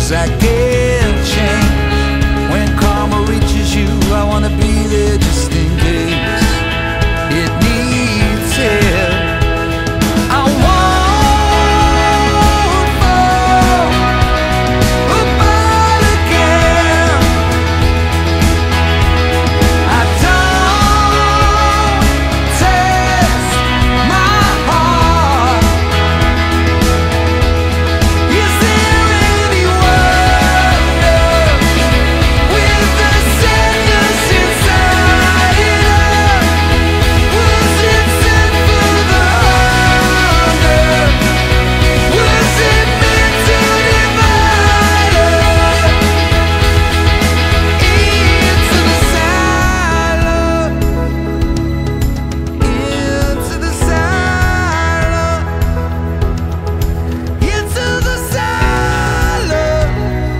'cause I can't change. When karma reaches you, I wanna be there just in case it needs help. I won't fall apart again. I don't test my heart. Is there any wonder with the sadness inside us? Was it sent for the hunger? Was it meant to divide us into the silence? Into the silence. Into the silence.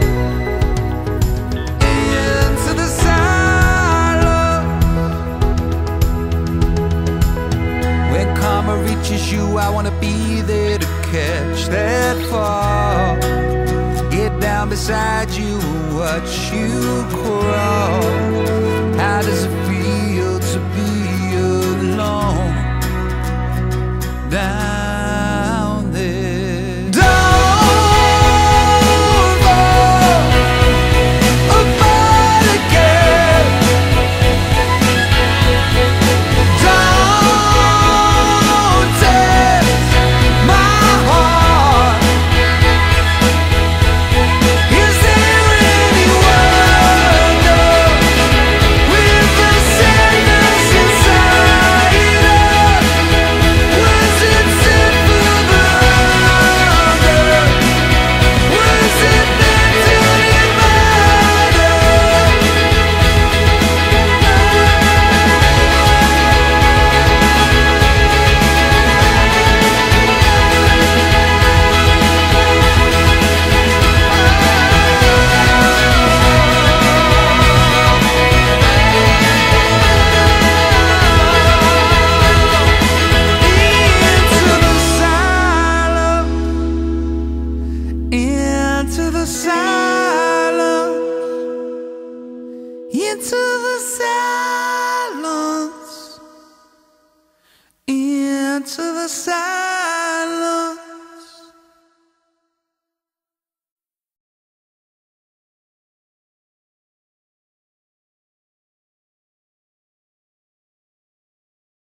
Into the silence. When karma reaches you, I wanna be there to catch that fall. Get down beside you and watch you crawl. How does it feel to be alone down there? Don't fall apart again. Don't test my heart. Is there any wonder with the sadness inside us? Was it sent for the hunger? Was it meant to divide us? Into the silence, into the silence, into the silence.